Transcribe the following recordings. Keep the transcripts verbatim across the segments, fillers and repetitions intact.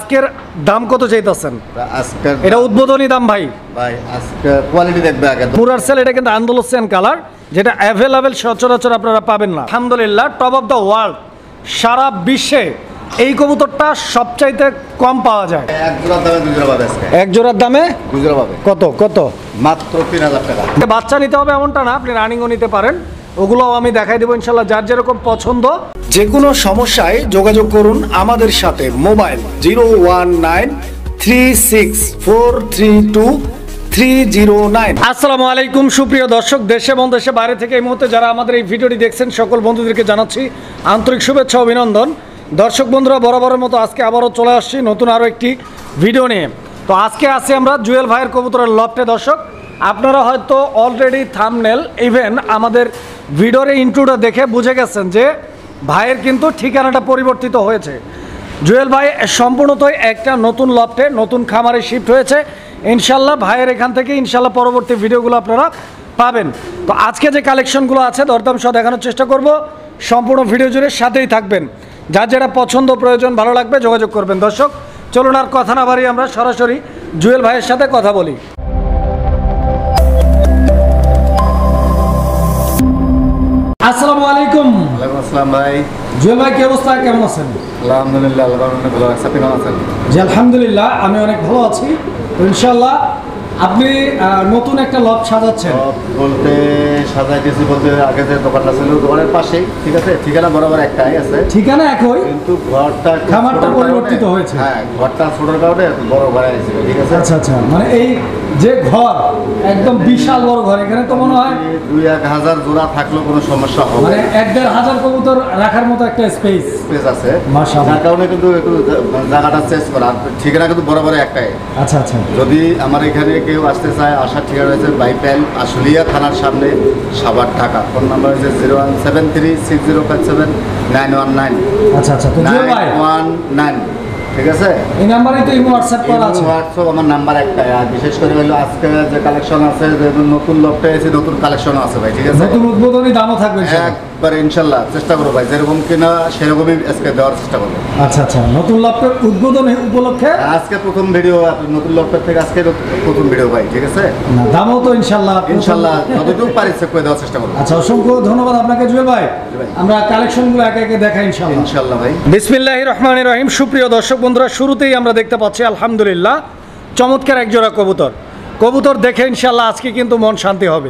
আজকের দাম কত চাইতেছেন? আজকের এটা উদ্বোধনী দাম ভাই। ভাই আজকে কোয়ালিটি দেখবে আগে। মুরার সেল, এটা কিন্তু আন্দালুসিয়ান কালার, যেটা অ্যাভেলেবেল সচরাচর আপনারা পাবেন না। আলহামদুলিল্লাহ, টপ অফ দ্য ওয়ার্ল্ড, সারা বিশ্বে এই কবুতরটা সবচাইতে কম পাওয়া যায়। এক জোড়ার দামে দুই জোড়া পাবে আজকে। এক জোড়ার দামে দুই জোড়া পাবে। কত কত? মাত্র তিন হাজার টাকা। বাচ্চা নিতে হবে এমনটা না, আপনি রানিংও নিতে পারেন, ওগুলোও আমি দেখাই দেবো ইনশাল্লাহ, যার যেরকম পছন্দ। যে কোনো সমস্যায় যোগাযোগ করুন আমাদের সাথে। Mobile zero one nine three six four three two three zero nine. আসসালামু আলাইকুম সুপ্রিয় দর্শক, দেশে এবং দেশে বাইরে থেকে এই মুহূর্তে যারা আমাদের এই ভিডিওটি দেখছেন সকল বন্ধুদেরকে জানাচ্ছি আন্তরিক শুভেচ্ছা অভিনন্দন। দর্শক বন্ধুরা, বরাবরের মতো আজকে আবারও চলে আসছি নতুন আরও একটি ভিডিও নিয়ে। তো আজকে আছি আমরা জুয়েল ভাইয়ের কবুতরের লফটে। দর্শক, আপনারা হয়তো অলরেডি থাম্বনেল ইভেন আমাদের ভিডিওর ইন্ট্রোটা দেখে বুঝে গেছেন যে ভাইয়ের কিন্তু ঠিকানাটা পরিবর্তিত হয়েছে। জুয়েল ভাই সম্পূর্ণতই একটা নতুন লফটে, নতুন খামারে শিফট হয়েছে। ইনশাল্লাহ ভাইয়ের এখান থেকে ইনশাল্লাহ পরবর্তী ভিডিওগুলো আপনারা পাবেন। তো আজকে যে কালেকশনগুলো আছে দরদাম সহ দেখানোর চেষ্টা করব, সম্পূর্ণ ভিডিও জুড়ে সাথেই থাকবেন। যার যেটা পছন্দ প্রয়োজন ভালো লাগবে যোগাযোগ করবেন। দর্শক চলুন আর কথা না বাড়িয়ে আমরা সরাসরি জুয়েল ভাইয়ের সাথে কথা বলি। আসসালামু আলাইকুম। ওয়ালাইকুম আসসালাম ভাই। জুয়েল ভাই কি অবস্থা, কেমন আছেন? আলহামদুলিল্লাহ, আল্লাহর রহমতে ভালো আছি। আপনি কেমন আছেন? জি আলহামদুলিল্লাহ, আমি অনেক ভালো আছি। তো ইনশাআল্লাহ আপনি নতুন একটা লফট সাজাচ্ছেন। বলতে সাজাইতেছি বলতে আগে যে দোকানটা ছিল দোকানের পাশেই, ঠিক আছে, ঠিকানা বরাবর একটাই আছে, ঠিকানা একই, কিন্তু ঘরটা খামারটা পরিবর্তিত হয়েছে। হ্যাঁ, ঘরটা ছোটোর কারণে বড় ঘর আছে, ঠিক আছে। আচ্ছা আচ্ছা, মানে এই যে ঘর একদম বিশাল বড় ঘর, এখানে তো মনে হয় দুই এক হাজার জোড়া থাকলেও কোনো সমস্যা হবে, মানে এক দেড় হাজার কবুতর রাখার মতো একটা স্পেস স্পেস আছে, মাশাআল্লাহ। যার কারণে কিন্তু একটু জায়গাটা চেঞ্জ করা। ঠিকানা কিন্তু বরাবর একটাই। আচ্ছা আচ্ছা, যদি আমার এখানে কেউ আসতে চায়, আসার ঠিকানা রয়েছে বাইপ্যাল আশুলিয়া থানার সামনে, সাভার, ঢাকা। ফোন নাম্বার হচ্ছে zero one seven three six zero five seven nine one nine আচ্ছা আচ্ছা, তো নাইন ওয়ান নাইন, ঠিক আছে। এই নাম্বারে তো ইমো হোয়াটসঅ্যাপ করা আছে। হোয়াটসঅ্যাপ আমার নাম্বার একটাই। আর বিশেষ করে হলো আজকে যে কালেকশন আছে, যে নতুন লফটে এসে নতুন কালেকশনও আছে ভাই, ঠিক আছে। নতুন উদ্বোধনী দামও থাকবে একবারে ইনশাল্লাহ চেষ্টা করবো ভাই, যেরকম কিনা সেরকমই আজকে দেওয়ার চেষ্টা করবো। আচ্ছা আচ্ছা, নতুন লফটের উদ্বোধনী উপলক্ষে আজকে প্রথম ভিডিও, নতুন লফটের থেকে আজকে প্রথম ভিডিও ভাই, ঠিক আছে। না, দামও তো ইনশাল্লাহ ইনশাল্লাহ যতটুকু পারি চেক করে দেওয়ার চেষ্টা করবো। আচ্ছা, অসংখ্য ধন্যবাদ আপনাকে জুয়েল ভাই। আমরা কালেকশনগুলো একে একে দেখাই ইনশাল্লাহ। ইনশাল্লাহ ভাই। বিসমিল্লাহির রহমানির রহিম। সুপ্রিয় দর্শক বন্ধুরা, শুরুতেই আমরা দেখতে পাচ্ছি আলহামদুলিল্লাহ চমৎকার এক জোড়া কবুতর। কবুতর দেখে ইনশাল্লাহ আজকে কিন্তু মন শান্তি হবে।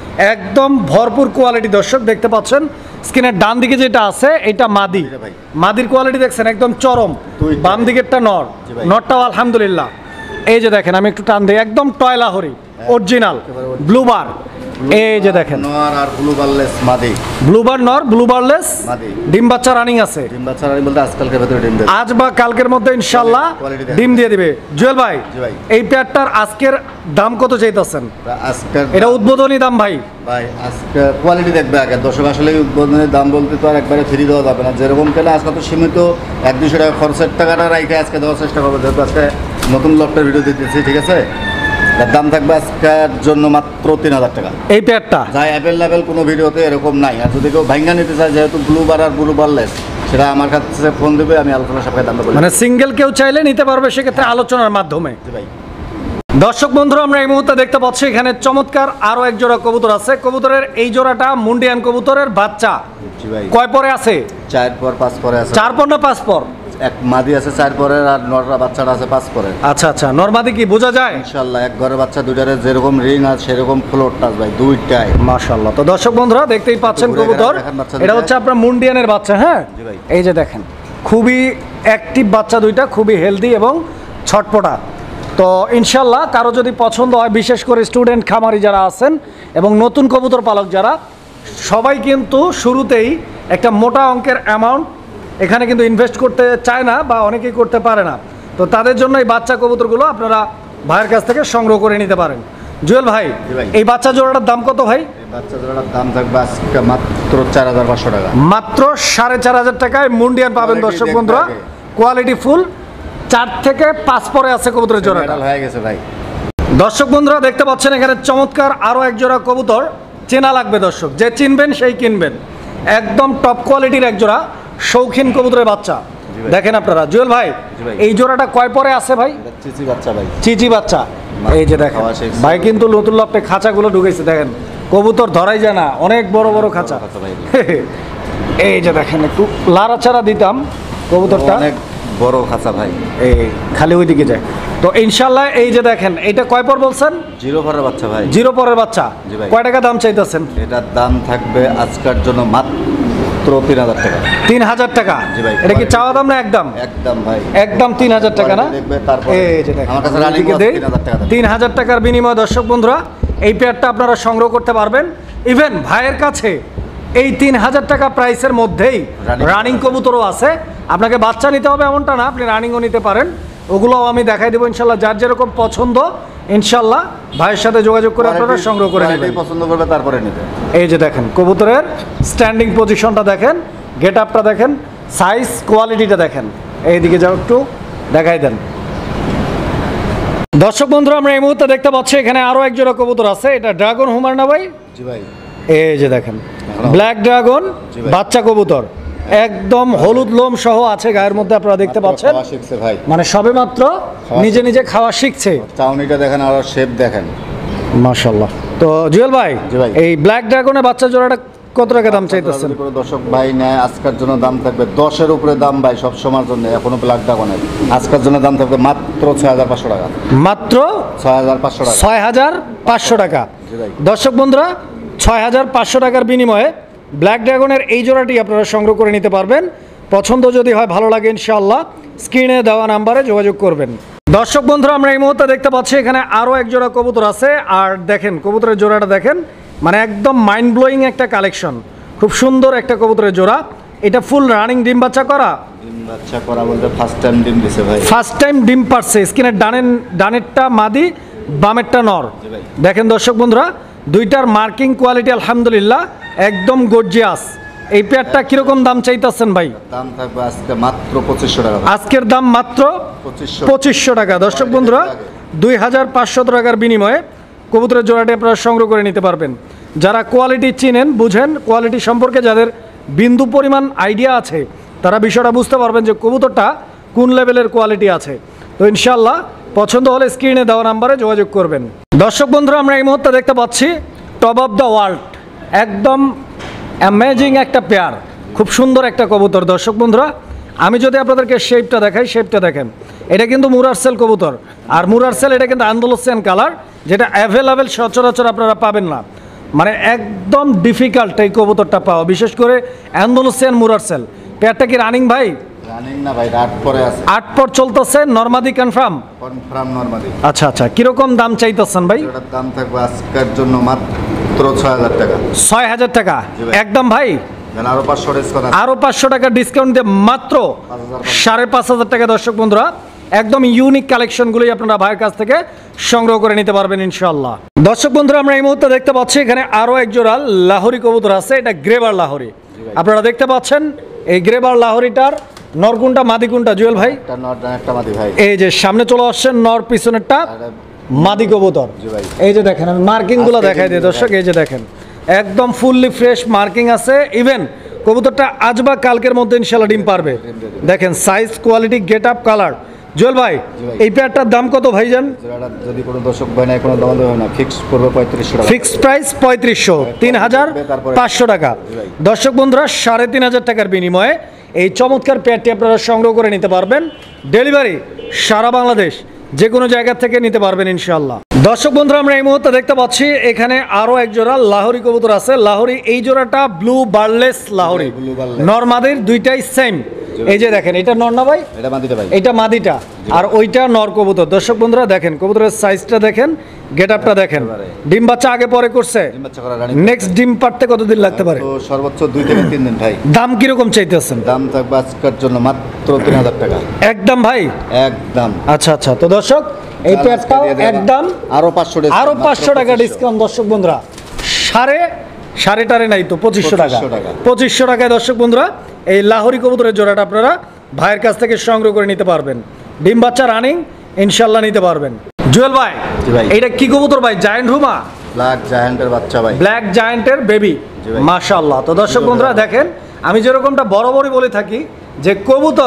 একদম ভরপুর কোয়ালিটি। দর্শক দেখতে পাচ্ছেন স্ক্রিনের ডান দিকে যেটা আছে এটা মাদি, মাদির কোয়ালিটি দেখছেন একদম চরম। বাম দিকেরটা নর, নরটাও আলহামদুলিল্লাহ। এই যে দেখেন, আমি একটু টান দিই, একদম টয়লা হরি অরিজিনাল ব্লুবার। এই যে দেখেন নর আর ব্লুবারলেস মাদি, ব্লুবার নর, ব্লুবারলেস মাদি। ডিম বাচ্চা রানিং আছে। ডিম বাচ্চা রানিং বলতে আজকালকে ভেতরে ডিম দেবে, আজ বা কালকের মধ্যে ইনশাআল্লাহ ডিম দিয়ে দিবে। জুয়েল ভাই, এই পেয়ারটার আজকের দাম কত চাইতেছেন? আজকের এটা উদ্বোধনী দাম ভাই। ভাই আজকে কোয়ালিটি দেখবে আগে। দর্শক আসলে উদ্বোধনের দাম বলতে তো আর একবারে ফ্রি দেওয়া যাবে না, যেরকম কেনা আজকে তো সীমিত এক দুশো টাকা খরচের টাকাটা রাখে আজকে দেওয়ার চেষ্টা করবো, যেহেতু আজকে নতুন লফটের ভিডিও দিতেছি, ঠিক আছে। দাম থাকবে আজকের জন্য মাত্র তিন হাজার টাকা এই পেয়ারটা, যা অ্যাভেলেবেল কোনো ভিডিওতে এরকম নাই। আর যদি কেউ ভাঙ্গা নিতে চায়, যেহেতু ব্লুবার আর ব্লুবারলেস, সেটা আমার কাছে ফোন দেবে, আমি আলোচনার সাপেক্ষে দামটা বলি। মানে সিঙ্গেল কেউ চাইলে নিতে পারবে, সেক্ষেত্রে আলোচনার মাধ্যমে। ভাই দর্শক বন্ধুরা, আমরা এই মুহূর্তে দেখতে পাচ্ছি এখানে চমৎকার আরো এক জোড়া কবুতর আছে। কবুতরের এই জোড়াটা মুন্ডিয়ান কবুতরের বাচ্চা। কয় পরে আছে? চার পর পাঁচ পরে আছে। চার পর না পাঁচ পর? এক মাদি আছে চার পরের, আর নররা বাচ্চাটা আছে পাঁচ পরের। আচ্ছা আচ্ছা, নরমাদি কি বোঝা যায়? ইনশাআল্লাহ এক ঘরের বাচ্চা দুইটারে যেরকম রিং আছে সেরকম ফ্লোর টাচ ভাই, দুইটাই মাশাআল্লাহ। তো দর্শক বন্ধুরা দেখতেই পাচ্ছেন কবুতর, এটা হচ্ছে আপনার মুন্ডিয়ানের বাচ্চা। হ্যাঁ, এই যে দেখেন খুবই অ্যাক্টিভ বাচ্চা দুইটা, খুবই হেলদি এবং ছটপটা। তো ইনশাল্লাহ কারো যদি পছন্দ হয়, বিশেষ করে স্টুডেন্ট খামারি যারা আছেন এবং নতুন কবুতর পালক যারা, সবাই কিন্তু শুরুতেই একটা মোটা অঙ্কের অ্যামাউন্ট এখানে কিন্তু ইনভেস্ট করতে চায় না বা অনেকেই করতে পারে না। তো তাদের জন্য এই বাচ্চা কবুতরগুলো আপনারা ভাইয়ের কাছ থেকে সংগ্রহ করে নিতে পারেন। জুয়েল ভাই, এই বাচ্চা জোড়াটার দাম কত ভাই? বাচ্চা জোড়াটার দাম থাকবে আজকে মাত্র চার হাজার পাঁচশো টাকা। মাত্র সাড়ে চার হাজার টাকায় মুন্ডিয়ান পাবেন দর্শক বন্ধুরা, কোয়ালিটি ফুল। চার থেকে পাঁচ পরে আছে কবুতরের জোড়াটা, হয়ে গেছে ভাই। দর্শক বন্ধুরা দেখতে পাচ্ছেন এখানে চমৎকার আরো এক জোড়া কবুতর। চেনা লাগবে দর্শক, যে চিনবেন সেই কিনবেন। একদম টপ কোয়ালিটির এক জোড়া শৌখিন কবুতরের বাচ্চা। দেখেন আপনারা জুয়েল ভাই এই জোড়াটা কয় পরে আছে ভাই? চিচি বাচ্চা ভাই, চিচি বাচ্চা। এই যে দেখেন ভাই কিন্তু নতুন লপটে খাঁচাগুলো ঢুকেছে, দেখেন কবুতর ধরাই যায় না, অনেক বড় বড় খাঁচা। এই যে দেখেন একটু লাড়াচাড়া দিতাম কবুতরটা, অনেক বড় খাঁচা ভাই, এই খালি ওইদিকে যায়। তো ইনশাল্লাহ এই যে দেখেন এটা কয় পর বলছেন? জিরো পরের বাচ্চা ভাই, জিরো পরের বাচ্চা। জি ভাই। কয় টাকা দাম চাইতেছেন? এটার দাম থাকবে আজকের জন্য মাত্র তিন হাজার টাকা। তিন হাজার টাকা? জি ভাই। এটা কি চাওয়া দাম না একদম? একদম ভাই, একদম তিন হাজার টাকা না? দেখবে তারপর এই যে দেখেন আমার কাছে রানিং এদিকে দেই। তিন হাজার টাকা। তিন হাজার টাকার বিনিময়ে দর্শক বন্ধুরা এই পেয়ারটা আপনারা সংগ্রহ করতে পারবেন। ইভেন ভাইয়ের কাছে এই তিন হাজার টাকা প্রাইসের মধ্যেই Running রানিং কবুতরও আছে। আপনাকে বাচ্চা নিতে হবে এমনটা না, আপনি রানিংও নিতে পারেন, ওগুলোও আমি দেখাই দেবো ইনশাল্লাহ। যার যেরকম পছন্দ ইনশাল্লাহ ভাইয়ের সাথে যোগাযোগ করে আপনারা সংগ্রহ করে নেবেন। কোয়ালিটি পছন্দ করবে তারপরে নিতে। এই যে দেখেন কবুতরের স্ট্যান্ডিং পজিশনটা দেখেন, গেট আপটা দেখেন, সাইজ কোয়ালিটিটা দেখেন। এইদিকে যাও একটু দেখাই দেন। দর্শক বন্ধুরা আমরা এই মুহূর্তে দেখতে পাচ্ছি এখানে আরো এক জোড়া কবুতর আছে। এটা ড্রাগন হুমার না ভাই? জি ভাই। এই যে দেখেন ব্ল্যাক ড্রাগন জি ভাই। বাচ্চা কবুতর, একদম হলুদ লোম সহ আছে গায়ের মধ্যে, আপনারা দেখতে পাচ্ছেন। খাওয়া শিখছে ভাই, মানে সবে মাত্র নিজে নিজে খাওয়া শিখছে। চাউনিটা দেখেন আর শেপ দেখেন, মাশাআল্লাহ। তো জুয়েল ভাই জি ভাই। এই ব্ল্যাক ড্রাগনের বাচ্চা জোড়াটা কত টাকা দাম চাইতেছেন? যদি কোনো দর্শক ভাই নেয় আজকের জন্য দাম থাকবে দশের উপরে দাম ভাই, সব সময়ের জন্য এখনো ব্ল্যাক ড্রাগনের আজকের জন্য দাম থাকবে মাত্র ছয় হাজার পাঁচশো টাকা। মাত্র ছয় হাজার পাঁচশো টাকা। ছয় হাজার পাঁচশো টাকা। জি ভাই। দর্শক বন্ধুরা ছয় হাজার পাঁচশো টাকার বিনিময়ে ব্ল্যাক ড্রাগনের এই জোড়াটি আপনারা সংগ্রহ করে নিতে পারবেন। পছন্দ যদি হয়, ভালো লাগে ইনশাআল্লাহ স্ক্রিনে দেওয়া নাম্বারে যোগাযোগ করবেন। দর্শক বন্ধুরা আমরা এই মুহূর্তে দেখতে পাচ্ছি এখানে আরও এক জোড়া কবুতর আছে। আর দেখেন কবুতরের জোড়াটা দেখেন, মানে একদম মাইন্ড ব্লোয়িং একটা কালেকশন, খুব সুন্দর একটা কবুতরের জোড়া। এটা ফুল রানিং ডিম বাচ্চা করা? ডিম বাচ্চা করা বলতে ফার্স্ট টাইম ডিম দিছে ভাই, ফার্স্ট টাইম ডিম পারছে। স্কিনের ডানের ডানেরটা মাদি, বামেরটা নর। ভাই। দেখেন দর্শক বন্ধুরা দুইটার মার্কিং কোয়ালিটি আলহামদুলিল্লাহ একদম গর্জিয়াস। এই পেয়ারটা কিরকম দাম চাইতেছেন ভাই? দাম থাকবে আজকে মাত্র পঁচিশশো টাকা। আজকের দাম মাত্র পঁচিশশো পঁচিশশো টাকা। দর্শক বন্ধুরা দুই হাজার পাঁচশো টাকার বিনিময়ে কবুতরের জোড়াটি আপনারা সংগ্রহ করে নিতে পারবেন। যারা কোয়ালিটি চিনেন, বুঝেন, কোয়ালিটি সম্পর্কে যাদের বিন্দু পরিমাণ আইডিয়া আছে, তারা বিষয়টা বুঝতে পারবেন যে কবুতরটা কোন লেভেলের কোয়ালিটি আছে। তো ইনশাল্লাহ পছন্দ হলে স্ক্রিনে দেওয়া নাম্বারে যোগাযোগ করবেন। দর্শক বন্ধুরা আমরা এই মুহূর্তে দেখতে পাচ্ছি টপ অফ দ্য ওয়ার্ল্ড, একদম অ্যামেজিং একটা পেয়ার, খুব সুন্দর একটা কবুতর। দর্শক বন্ধুরা আমি যদি আপনাদেরকে শেপটা দেখাই, শেপটা দেখেন, এটা কিন্তু মুরারসেল কবুতর। আর মুরারসেল এটা কিন্তু আন্দোলসিয়ান কালার, যেটা অ্যাভেলেবেল সচরাচর আপনারা পাবেন না, মানে একদম ডিফিকাল্ট এই কবুতরটা পাওয়া, বিশেষ করে আন্দোলসিয়ান মুরারসেল। পেয়ারটা কি রানিং ভাই? রানিং না ভাই, আট পরে আছে। আট পর চলতেছে, নরমাদি কনফার্ম? Confirm normally. আচ্ছা আচ্ছা, কিরকম দাম চাইতেছেন ভাই? এটার দাম থাকবে আজকের জন্য মাত্র ছয় হাজার টাকা। ছয় হাজার টাকা জি ভাই। একদম ভাই? আরো পাঁচশো ডিসকাউন্ট আছে। আরো পাঁচশো টাকা ডিসকাউন্ট দিয়ে মাত্র সাড়ে পাঁচ হাজার টাকা। দর্শক বন্ধুরা একদম ইউনিক কালেকশনগুলোই আপনারা ভাইয়ের কাছ থেকে সংগ্রহ করে নিতে পারবেন ইনশাআল্লাহ। দর্শক বন্ধুরা আমরা এই মুহূর্তে দেখতে পাচ্ছি এখানে আরো এক জোড়া লাহোরি কবুতর আছে। এটা গ্রেবার লাহোরি, আপনারা দেখতে পাচ্ছেন। এই গ্রেবার লাহোরিটার নর কোনটা মাদি কোনটা জুয়েল ভাই? একটা নর একটা মাদি ভাই। এই যে সামনে চলে আসছেন নর, পিছনেরটা মাদি কবুতর। জি ভাই। এই যে দেখেন আমি মার্কিং গুলো দেখাই দিই দর্শক, এই যে দেখেন একদম ফুললি ফ্রেশ মার্কিং আছে। ইভেন কবুতরটা আজ বা কালকের মধ্যে ইনশাল্লাহ ডিম পারবে। দেখেন size, quality, get up, colour. Jewel ভাই এই পেয়ারটার দাম কত ভাইজান? যদি কোনো দর্শক ভাই নাই, কোনো দাম দেবে না, ফিক্স করবে পঁয়ত্রিশশো টাকা। ফিক্সড প্রাইস পঁয়ত্রিশশো, তিন হাজার পাঁচশো টাকা। দর্শক বন্ধুরা সাড়ে তিন হাজার টাকার বিনিময়ে এই চমৎকার পেয়ারটি আপনারা সংগ্রহ করে নিতে পারবেন। ডেলিভারি সারা বাংলাদেশ, যে কোনো জায়গা থেকে নিতে পারবেন ইনশাআল্লাহ। দর্শক বন্ধুরা আমরা এই মুহূর্তে দেখতে পাচ্ছি এখানে আরো এক জোড়া লাহোরি কবুতর আছে। লাহোরি এই জোড়াটা ব্লু বার্লেস লাহোরি, নরমাদির দুইটাই সেম। এই যে দেখেন এটা নর না ভাই? এটা মাদিটা ভাই। এটা মাদিটা, আর ওইটা নর কবুতর। দর্শক বন্ধুরা দেখেন কবুতরের সাইজটা দেখেন, গেট আপটা দেখেন। ডিম বাচ্চা আগে পরে করছে, ডিম বাচ্চা করা রানিং। নেক্সট ডিম পারতে কতদিন লাগতে পারে? তো সর্বোচ্চ দুই থেকে তিন দিন ভাই। দাম কিরকম চাইতেছেন? দাম থাকবে আজকের জন্য মাত্র তিন হাজার টাকা একদম ভাই? একদম। আচ্ছা আচ্ছা, তো দর্শক এই পেয়ারটাও একদম আরো পাঁচশো আরো পাঁচশো টাকা ডিসকাউন্ট। দর্শক বন্ধুরা সাড়ে সাড়ে টারে নাই তো পঁচিশশো টাকা। পঁচিশশো টাকায় দর্শক বন্ধুরা এই লাহোরি কবুতরের জোড়াটা আপনারা ভাইয়ের কাছ থেকে সংগ্রহ করে নিতে পারবেন। ডিম বাচ্চা রানিং ইনশাল্লাহ নিতে পারবেন। জুয়েল ভাই এইটা কি কবুতর ভাই? জায়ান্ট হুমা? ব্ল্যাক জায়ান্টের বাচ্চা ভাই। ব্ল্যাক জায়ান্টের বেবি, মাশাআল্লাহ। তো দর্শক বন্ধুরা দেখেন আমি যেরকমটা বরাবরই বলে থাকি যে কবুতর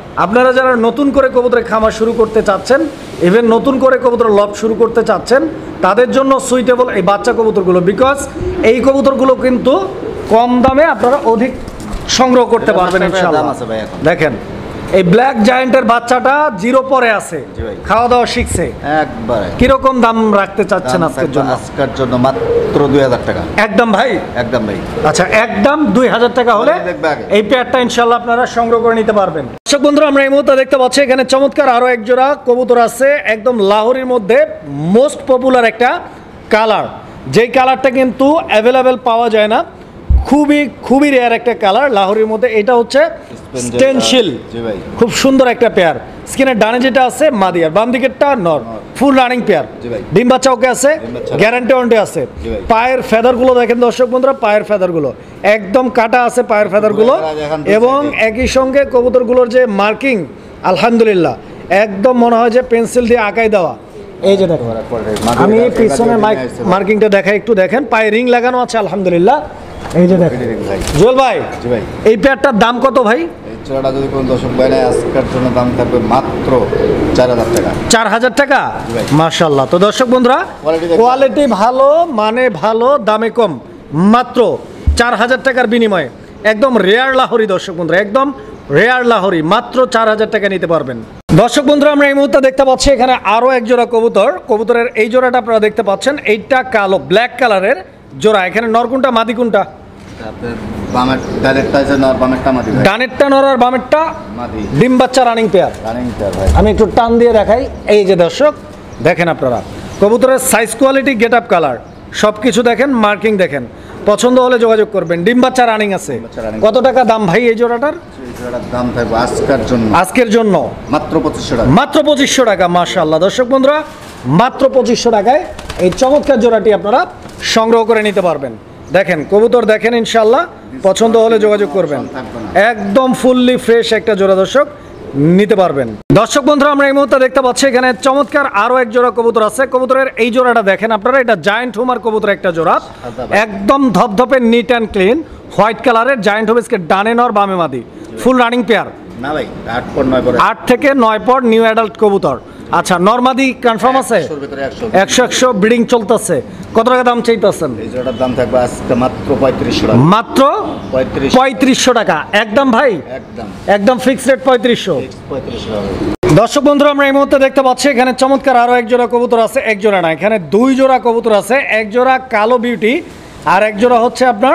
আপনারা যারা নতুন করে কবুতরের খামার শুরু করতে চাচ্ছেন, ইভেন নতুন করে কবুতরের লব শুরু করতে চাচ্ছেন, তাদের জন্য সুইটেবল এই বাচ্চা কবুতরগুলো। বিকজ এই কবুতরগুলো কিন্তু কম দামে আপনারা অধিক সংগ্রহ করতে পারবেন ইনশাআল্লাহ। দেখেন এই ব্ল্যাক জায়ান্টের বাচ্চাটা জিরো পরে আছে, খাওয়া দাওয়া শিখছে একবারে। কিরকম দাম রাখতে চাচ্ছেন আজকের জন্য? আজকের জন্য মাত্র দুই হাজার টাকা একদম ভাই, একদম ভাই। আচ্ছা, একদম দুই হাজার টাকা হলে এই পেয়ারটা ইনশাল্লাহ আপনারা সংগ্রহ করে নিতে পারবেন। দর্শক বন্ধুরা, আমরা এই মুহূর্তে দেখতে পাচ্ছি এখানে চমৎকার আরো এক জোড়া কবুতর আছে, একদম লাহোরের মধ্যে মোস্ট পপুলার একটা কালার, যেই কালারটা কিন্তু অ্যাভেলেবেল পাওয়া যায় না, খুবই খুবই রেয়ার একটা কালার লাহোরের মধ্যে। এটা হচ্ছে স্টেনশিল, খুব সুন্দর একটা পেয়ার। স্কিনের ডানে যেটা আছে মাদি, আর বাম দিকেরটা নর, ফুল রানিং পেয়ার। ডিম বাচ্চা ওকে আছে, গ্যারান্টি ওয়ারেন্টি আছে। পায়ের ফেদার গুলো দেখেন দর্শক বন্ধুরা, পায়ের ফেদার গুলো একদম কাটা আছে পায়ের ফেদার গুলো, এবং একই সঙ্গে কবুতরগুলোর যে মার্কিং আলহামদুলিল্লাহ একদম মনে হয় যে পেন্সিল দিয়ে আঁকাই দেওয়া। এই যে দেখো, আমি পিছনে মার্কিংটা দেখাই, একটু দেখেন পায়ে রিং লাগানো আছে আলহামদুলিল্লাহ। এই যে দেখেন জুয়েল ভাই, এই পেয়ারটার দাম কত ভাই? জোড়াটা যদি কোনো দর্শক ভাই নেয় আজকের জন্য দাম থাকবে মাত্র চার হাজার টাকা। চার হাজার টাকা, মাশাআল্লাহ। তো দর্শক বন্ধুরা, কোয়ালিটি ভালো, মানে ভালো, দামে কম, মাত্র চার হাজার টাকার বিনিময়ে একদম রেয়ার লাহোরি। দর্শক বন্ধুরা, একদম রেয়ার লাহোরি, মাত্র চার হাজার টাকা নিতে পারবেন। দর্শক বন্ধুরা, আমরা এই মুহূর্তে দেখতে পাচ্ছি এখানে আরো এক জোড়া কবুতর। কবুতরের এই জোড়াটা আপনারা দেখতে পাচ্ছেন, এইটা কালো ব্ল্যাক কালারের জোড়া। এখানে নর কোনটা মাদি কোনটা? ডানেরটা নর আর বামেরটা মাদি। ডিম বাচ্চা রানিং পেয়ার। আমি একটু টান দিয়ে দেখাই। এই যে দর্শক দেখেন আপনারা কবুতরের size, quality, get up, colour সব কিছু দেখেন, মার্কিং দেখেন। পছন্দ হলে যোগাযোগ করবেন। ডিম বাচ্চা রানিং আছে। কত টাকা দাম ভাই এই জোড়াটার? দাম থাকবে আজকের জন্য আজকের জন্য মাত্র পঁচিশশো টাকা। মাত্র পঁচিশশো টাকা, মাশাআল্লাহ। দর্শক বন্ধুরা, মাত্র পঁচিশশো টাকায় এই চমৎকার জোড়াটি আপনারা সংগ্রহ করে নিতে পারবেন। দেখেন কবুতর দেখেন, ইনশাআল্লাহ পছন্দ হলে যোগাযোগ করবেন। একদম ফুললি ফ্রেশ একটা জোড়া দর্শক নিতে পারবেন। দর্শক বন্ধুরা, আমরা এই মুহূর্তে দেখতে পাচ্ছি এখানে চমৎকার আরো এক জোড়া কবুতর আছে। কবুতরের এই জোড়াটা দেখেন আপনারা, এটা জায়ান্ট হোমার কবুতর একটা জোড়া, একদম ধপধপে নিট অ্যান্ড ক্লিন, হোয়াইট কালারের জায়ান্ট হোমেসকে ডানে নর বামে মাদি, ফুল রানিং পেয়ার। না ভাই, আট পর নয় পর আট থেকে নয় পর নিউ অ্যাডাল্ট কবুতর। আচ্ছা, নরমাদি কনফার্ম আছে? একশো একশো ব্রিডিং চলতেছে। কত টাকা দাম চাইতেছেন? এই জোড়াটার দাম থাকবে আজকে মাত্র পঁয়ত্রিশশো টাকা। মাত্র পঁয়ত্রিশশো টাকা, একদম ভাই, একদম একদম ফিক্সড রেট পঁয়ত্রিশশো। দর্শক বন্ধুরা, আমরা এই মুহূর্তে দেখতে পাচ্ছি এখানে চমৎকার আরো এক জোড়া কবুতর আছে। এক জোড়া না, এখানে দুই জোড়া কবুতর আছে। এক জোড়া কালো বিউটি আর এক জোড়া হচ্ছে আপনার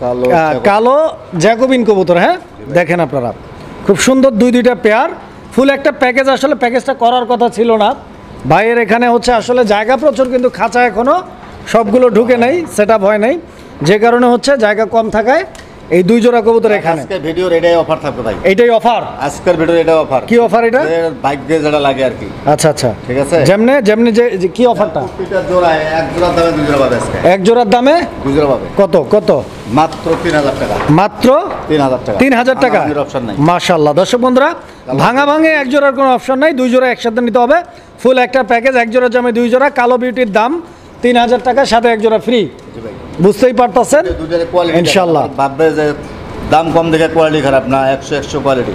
কালো জ্যাকোবিন কবুতর। হ্যাঁ, দেখেন আপনারা খুব সুন্দর দুই দুইটা পেয়ার, ফুল একটা প্যাকেজ। আসলে প্যাকেজটা করার কথা ছিল না ভাইয়ের, এখানে হচ্ছে আসলে জায়গা প্রচুর, কিন্তু খাঁচা এখনো সবগুলো ঢুকে নেই, সেট আপ হয় নাই, যে কারণে হচ্ছে জায়গা কম থাকায় এই দুই জোড়া কবুতর এখানে। আজকের ভিডিওর এটাই অফার থাকবে ভাই, এইটাই অফার আজকের ভিডিওর এটা অফার। কি অফার এটা? ভাগ্যে যেটা লাগে আর কি। আচ্ছা আচ্ছা, ঠিক আছে। যেমনে যেমনে যে কি অফারটা? প্রতিটা জোড়া এক জোড়ার দামে দুই জোড়া পাবে আজকে। এক জোড়ার দামে দুই জোড়া পাবে। কত কত? মাত্র তিন হাজার টাকা। মাত্র তিন হাজার টাকা। তিন হাজার টাকা, অপশন নাই। মাশাআল্লাহ। দর্শক বন্ধুরা, ভাঙা ভাঙে এক জোড়ার কোনো অপশন নাই, দুই জোড়া একসাথে নিতে হবে। ফুল একটা প্যাকেজ, এক জোড়ার জামে দুই জোড়া। কালো বিউটির দাম তিন হাজার টাকা, সাথে এক জোড়া ফ্রি। বুঝতেই পারতেছেন ইনশাআল্লাহ। ভাববে যে দাম কম দেখে কোয়ালিটি খারাপ, না, একশো একশো কোয়ালিটি।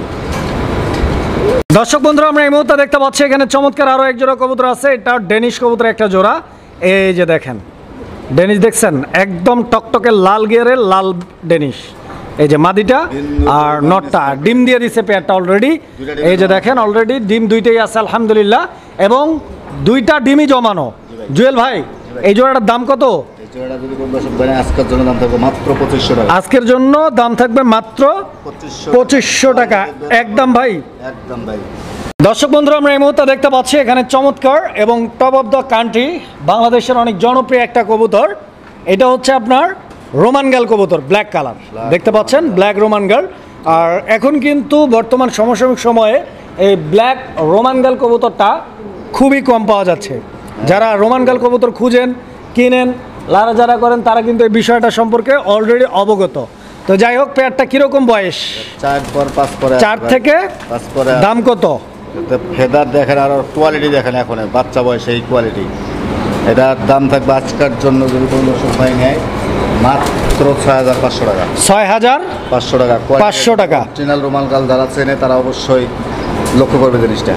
দর্শক বন্ধুরা, আমরা এই মুহূর্তে দেখতে পাচ্ছি এখানে চমৎকার আরো এক জোড়া কবুতর আছে। এটা ডেনিশ কবুতর একটা জোড়া। এই যে দেখেন ডেনিশ দেখছেন, একদম টকটকে লাল গিয়ারের লাল ডেনিশ। এই যে মাদিটা আর নটটা ডিম দিয়ে দিছে পেয়ারটা অলরেডি। এই যে দেখেন অলরেডি ডিম দুইটাই আছে আলহামদুলিল্লাহ, এবং দুইটা ডিমই জমানো। জুয়েল ভাই, এই জোড়াটার দাম কত? আজকের জন্য দাম থাকবে মাত্র পঁচিশশো টাকা। আজকের জন্য দাম থাকবে মাত্র পঁচিশশো টাকা, একদম ভাই, একদম ভাই। দর্শক বন্ধুরা, আমরা এই মুহূর্তে দেখতে পাচ্ছি এখানে চমৎকার এবং টপ অফ দ্য কান্ট্রি, বাংলাদেশের অনেক জনপ্রিয় একটা কবুতর। এটা হচ্ছে আপনার রোমান গার্ল কবুতর, ব্ল্যাক কালার দেখতে পাচ্ছেন, ব্ল্যাক রোমান গার্ল। আর এখন কিন্তু বর্তমান সমসাময়িক সময়ে এই ব্ল্যাক রোমান গার্ল কবুতরটা খুবই কম পাওয়া যাচ্ছে। যারা রোমান গার্ল কবুতর খুঁজেন, কিনেন, লাড়াচাড়া করেন, তারা কিন্তু এই বিষয়টা সম্পর্কে অলরেডি অবগত। তো যাই হোক, পেয়ারটা কিরকম বয়স? চার পর পাঁচ পরে চার থেকে পাঁচ পরে। দাম কত? ফেদার দেখেন আর কোয়ালিটি দেখেন, এখন বাচ্চা বয়সে এই কোয়ালিটি। এটার দাম থাকবে আজকের জন্য যদি কোনো দর্শক ভাই নেয় মাত্র ছয় হাজার পাঁচশো টাকা। ছয় হাজার পাঁচশো টাকা, পাঁচশো টাকা। অরিজিনাল রোমান গার্ল যারা চেনে তারা অবশ্যই লক্ষ্য করবে জিনিসটা।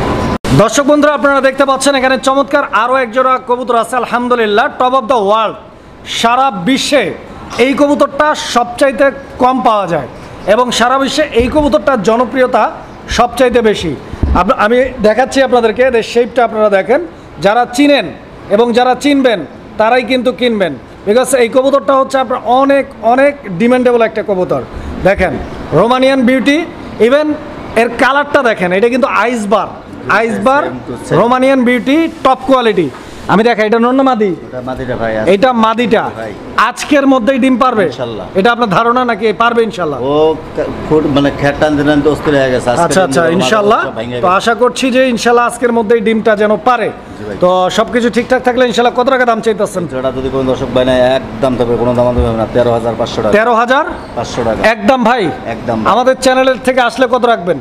দর্শক বন্ধুরা আপনারা দেখতে পাচ্ছেন এখানে চমৎকার আরও এক জোড়া কবুতর আছে আলহামদুলিল্লাহ, টপ অফ দ্য ওয়ার্ল্ড। সারা বিশ্বে এই কবুতরটা সবচাইতে কম পাওয়া যায় এবং সারা বিশ্বে এই কবুতরটার জনপ্রিয়তা সবচাইতে বেশি। আপ- আমি দেখাচ্ছি আপনাদেরকে, এদের শেপটা আপনারা দেখেন, যারা চিনেন এবং যারা চিনবেন তারাই কিন্তু কিনবেন, বিকজ এই কবুতরটা হচ্ছে আপনার অনেক অনেক ডিমান্ডেবল একটা কবুতর। দেখেন রোমানিয়ান বিউটি, ইভেন এর কালারটা দেখেন, এটা কিন্তু ice bar ice bar Romanian beauty top quality. আমি দেখা এটা নর না মাদি? ওটা মাদিটা ভাই, এটা মাদিটা ভাই। আজকের মধ্যেই ডিম পারবে ইনশাল্লাহ। এটা আপনার ধারণা নাকি পারবে ইনশাল্লাহ? ও কা- ফুট মানে খেট টানতে টানতে অস্থির হয়ে গেছে আজকে আচ্ছা আচ্ছা ডিম দিলো, ইনশাল্লাহ। মাথা ভেঙে তো গেছে। আশা করছি যে ইনশাল্লাহ আজকের মধ্যেই ডিমটা যেন পারে। ভাই। তো সবকিছু ঠিকঠাক থাকলে ইনশাল্লাহ কত টাকা দাম চাইতেছেন? জোড়া যদি কোনো দর্শক ভাই নেয় একদম তবে কোনো দাম দেবে না, তেরো হাজার পাঁচশো টাকা। তেরো হাজার পাঁচশো টাকা একদম ভাই। একদম। আমাদের চ্যানেলের থেকে আসলে কত রাখবেন?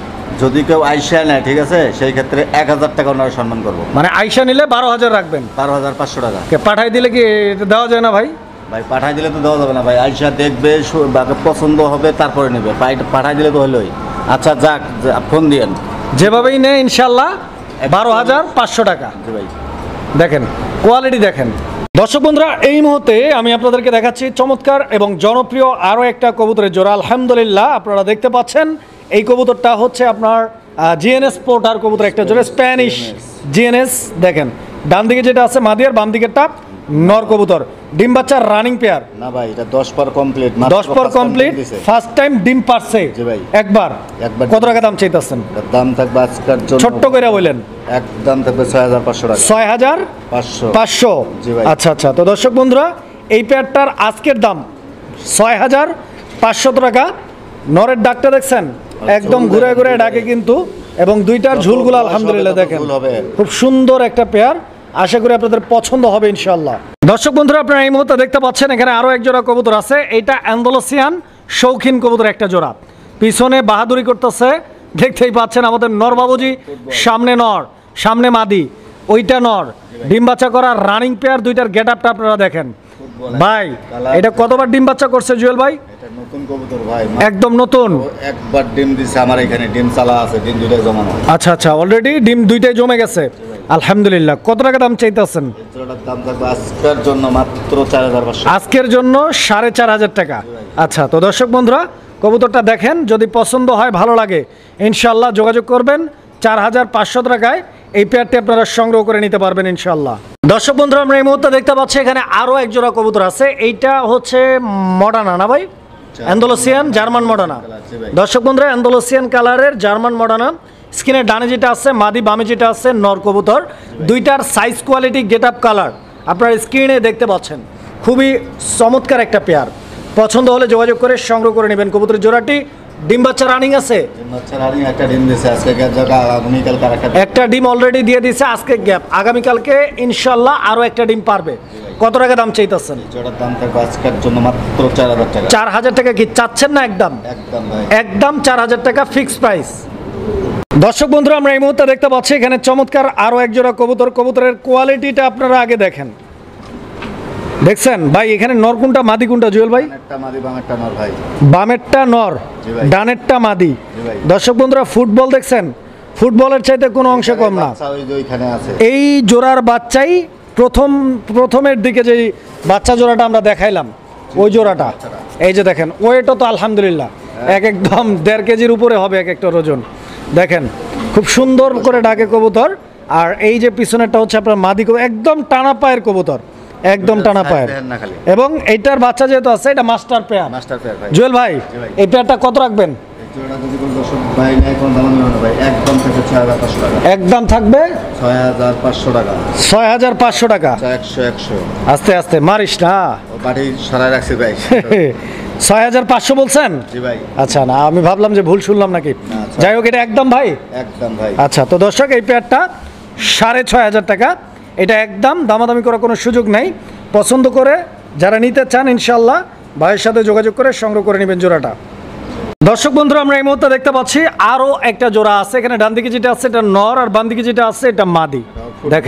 যদি কেউ আইসা নেয় ঠিক আছে, সেই ক্ষেত্রে এক হাজার টাকা ওনারা সম্মান করবো। মানে আইসা নিলে বারো হাজার রাখবেন, বারো হাজার পাঁচশো টাকা। কে পাঠাই দিলে কি এটা দেওয়া যায় না ভাই? ভাই পাঠাই দিলে তো দেওয়া যাবে না ভাই, আইসা দেখবে সু- বাকে পছন্দ হবে তারপরে নেবে, পাই- পাঠাই দিলে তো হলোই। আচ্ছা যাক, যা- ফোন দিয়েন। যেভাবেই নেয় ইনশাল্লাহ বারো হাজার পাঁচশো টাকা। জি ভাই। দেখেন কোয়ালিটি দেখেন। দর্শক বন্ধুরা এই মুহূর্তে আমি আপনাদেরকে দেখাচ্ছি চমৎকার এবং জনপ্রিয় আরও একটা কবুতরের জোড়া আলহামদুলিল্লাহ। আপনারা দেখতে পাচ্ছেন এই কবুতরটা হচ্ছে আপনার জিএনএস পোর্টার কবুতর, একটা জোড়া স্প্যানিশ জিএনএস। দেখেন ডান দিকে যেটা আছে মাদি আর বাম দিকেরটা নর কবুতর, ডিম বাচ্চার রানিং পেয়ার। না ভাই এটা দশ পর কমপ্লিট, দশ পর কমপ্লিট, ফার্স্ট টাইম ডিম পারছে জি ভাই। একবার। একবার। কত টাকা দাম চাইতেছেন? দাম থাকবে আজকের জন্য ছোট্ট করে বললেন। একদম থাকবে ছয় হাজার পাঁচশো টাকা। ছয় হাজার পাঁচশো পাঁচশো জি ভাই। আচ্ছা আচ্ছা। তো দর্শক বন্ধুরা এই পেয়ারটার আজকের দাম ছয় হাজার পাঁচশো টাকা। নরের ডাকটা দেখছেন একদম ঝুল ঘুরে দেখেন, ঘুরে ঝুল ডাকে দেখেন। কিন্তু, এবং দুইটার যত ঝুলগুলো বয়স হবে আলহামদুলিল্লাহ তত দেখেন ঝুল হবে। খুব সুন্দর একটা পেয়ার। আশা করি আপনাদের পছন্দ হবে ইনশাল্লাহ। দর্শক বন্ধুরা আপনারা এই মুহূর্তে দেখতে পাচ্ছেন এখানে আরো এক জোড়া কবুতর আছে। এইটা অ্যান্ডালুসিয়ান শৌখিন কবুতর একটা জোড়া, পিছনে বাহাদুরি করতেছে দেখতেই পাচ্ছেন আমাদের নর বাবুজি। সামনে নর, সামনে মাদি, ওইটা নর, ডিম বাচ্চা করা রানিং পেয়ার। দুইটার গেট আপটা আপনারা দেখেন ভাই। এটা কতবার ডিম বাচ্চা করছে জুয়েল ভাই? এটা নতুন কবুতর ভাই, একদম নতুন। ও একবার ডিম দিছে আমার এখানে, ডিম চালা আছে, ডিম দুইটাই জমানো। আচ্ছা আচ্ছা, অলরেডি ডিম দুইটাই জমে গেছে আলহামদুলিল্লাহ। কত টাকা দাম চাইতেছেন? এই জোড়াটার দাম থাকবে আজকের জন্য মাত্র চার হাজার পাঁচশো। আজকের জন্য সাড়ে চার হাজার টাকা। আচ্ছা তো দর্শক বন্ধুরা কবুতরটা দেখেন, যদি পছন্দ হয় ভালো লাগে ইনশাল্লাহ যোগাযোগ করবেন। চার হাজার পাঁচশো টাকায় এই পেয়ারটি আপনারা সংগ্রহ করে নিতে পারবেন ইনশাল্লাহ। দর্শক বন্ধুরা আমরা এই মুহূর্তে দেখতে পাচ্ছি এখানে আরও এক জোড়া কবুতর আছে। এইটা হচ্ছে মডার্না না ভাই? Andalusian German Modena. দর্শক বন্ধুরা অ্যান্ডালুসিয়ান কালারের জার্মান মডার্না। স্ক্রিনের ডানে যেটা আছে মাদি, বামে যেটা আছে নর কবুতর। দুইটার size quality get up colour আপনারা স্ক্রিনে দেখতে পাচ্ছেন। খুবই চমৎকার একটা পেয়ার। পছন্দ হলে যোগাযোগ করে সংগ্রহ করে নেবেন। কবুতরের জোড়াটি ডিম বাচ্চা রানিং আছে। ডিম বাচ্চা রানিং একটা ডিম দিছে আজকে, জায়গা আগামীকাল কার একটা একটা ডিম অলরেডি দিয়ে দিছে, আজকে গ্যাপ, আগামীকালকে ইনশাল্লাহ আরও একটা ডিম পারবে। কত টাকা দাম চাইতেছেন? জোড়ার দাম থাকবে আজকের জন্য মাত্র চার হাজার টাকা। চার হাজার টাকা কি চাচ্ছেন না একদম? একদম ভাই একদম চার হাজার টাকা ফিক্স প্রাইস। দর্শক বন্ধুরা আমরা এই মুহূর্তে দেখতে পাচ্ছি এখানে চমৎকার আরও এক জোড়া কবুতর। কবুতরের কোয়ালিটিটা আপনারা আগে দেখেন, দেখছেন ভাই এখানে নর কোনটা মাদি কোনটা জুয়েল ভাই? একটা মাদি বাম একটা নর ভাই। বামেরটা নর, জি ভাই। ডানেরটা মাদি। জি ভাই। দর্শক বন্ধুরা ফুটবল দেখছেন, ফুটবলের চাইতে কোনো অংশে কম না। বাচ্চা ওই যে ওইখানে আছে। এই জোড়ার বাচ্চাই প্রথম প্রথমের দিকে যে বাচ্চা জোড়াটা আমরা দেখাইলাম ওই জোড়াটা, এই যে দেখেন ওয়েটও তো আলহামদুলিল্লাহ এক একদম দেড় কেজির উপরে হবে এক একটা ওজন। দেখেন খুব সুন্দর করে ডাকে কবুতর। আর এই যে পিছনেরটা হচ্ছে আপনার মাদি কবুতর, একদম টানা পায়ের কবুতর, একদম টানা পায়ের। দেখেন না খালি। এবং এইটার বাচ্চা যেহেতু আছে এটা মাস্টার পেয়ার। মাস্টার পেয়ার ভাই। জুয়েল ভাই জি ভাই। এই পেয়ারটা কত রাখবেন? এই জোড়াটা যদি কোনো দর্শক ভাই নেয় কোনো দাম নেবে না ভাই, একদম থেকে ছয় হাজার পাঁচশো টাকা। একদম থাকবে ছয় হাজার পাঁচশো টাকা। ছয় হাজার পাঁচশো টাকা। আচ্ছা, একশো একশো আস্তে আস্তে মারিস না। ও বাড়ি সারাই রাখছি ভাই। ছয় হাজার পাঁচশো বলছেন? জি ভাই আচ্ছা না আমি ভাবলাম যে ভুল শুনলাম নাকি। আচ্ছা। যাই হোক এটা একদম ভাই। একদম ভাই। আচ্ছা তো দর্শক এই পেয়ারটা সাড়ে ছয় হাজার টাকা। এটা একদম দামাদামি করার কোনো সুযোগ নেই। পছন্দ করে যারা নিতে চান ইনশাল্লাহ ভাইয়ের সাথে যোগাযোগ করে সংগ্রহ করে নেবেন জোড়াটা। দর্শক বন্ধুরা আমরা এই মুহূর্তে দেখতে পাচ্ছি আরও একটা জোড়া আছে। এখানে ডান দিকে যেটা আছে এটা নর, আর বাম দিকে যেটা আছে এটা মাদি। দেখেন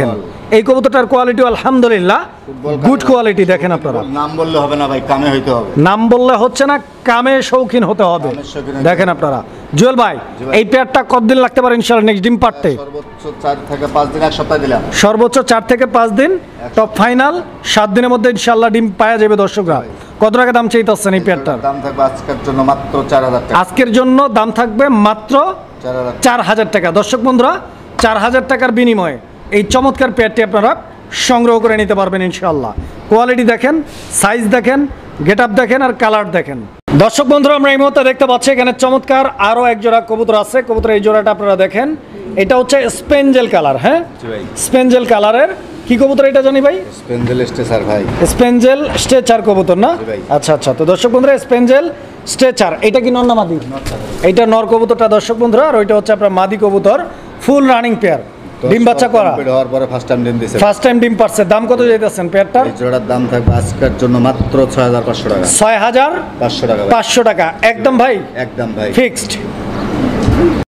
এই কবুতরটার কোয়ালিটি আলহামদুলিল্লাহ গুড কোয়ালিটি। দেখেন আপনারা, নাম বললে হবে না ভাই, কামে হইতে হবে। নাম বললে হচ্ছে না, কামে শৌখিন হতে হবে। কামের শৌখিন হইতে দেখেন আপনারা জুয়েল ভাই, জি ভাই। এই পেয়ারটা কতদিন লাগতে পারে ইনশাআল্লাহ নেক্সট ডিম পারতে? সর্বোচ্চ চার থেকে পাঁচ দিন, এক সপ্তাহ দিলাম। সর্বোচ্চ চার থেকে পাঁচ দিন, টপ ফাইনাল সাত দিনের মধ্যে ইনশাআল্লাহ ডিম পাওয়া যাবে দর্শকরা। কত টাকা দাম চাইতেছেন এই পেয়ারটার? দাম থাকবে আজকের জন্য মাত্র চার হাজার টাকা। আজকের জন্য দাম থাকবে মাত্র চার হাজার চার হাজার টাকা। দর্শক বন্ধুরা, চার হাজার টাকার বিনিময়ে এই চমৎকার পেয়ারটি আপনারা সংগ্রহ করে নিতে পারবেন ইনশাআল্লাহ। কোয়ালিটি দেখেন, সাইজ দেখেন, গেট আপ দেখেন আর কালার দেখেন। দর্শক বন্ধুরা, আমরা এই মুহূর্তে দেখতে পাচ্ছি এখানে চমৎকার আরও এক জোড়া কবুতর আছে। কবুতর এই জোড়াটা আপনারা দেখেন, এটা হচ্ছে স্পেঞ্জেল কালার। হ্যাঁ, স্পেঞ্জেল কালারের কি কবুতর এটা জানি ভাই? স্পেন্ডেল স্টেসার ভাই। স্পেঞ্জেল স্ট্রেচার কবুতর না? জি ভাই। আচ্ছা আচ্ছা, তো দর্শক বন্ধুরা স্পেঞ্জেল স্ট্রেচার, এটা কি নর না মাদি? এইটা নর কবুতরটা দর্শক বন্ধুরা, আর ওইটা হচ্ছে আপনার মাদি কবুতর। ফুল রানিং পেয়ার, ডিম বাচ্চা করা, হওয়ার পরে ফার্স্ট টাইম ডিম দিছে। ফার্স্ট টাইম ডিম পারছে। দাম কত যাইতেছেন পেয়ারটার? এই জোড়ার দাম থাকবে আজকের জন্য মাত্র ছয় হাজার পাঁচশো টাকা। ছয় হাজার পাঁচশো টাকা ভাই। পাঁচশো টাকা একদম ভাই, একদম ভাই ফিক্সড।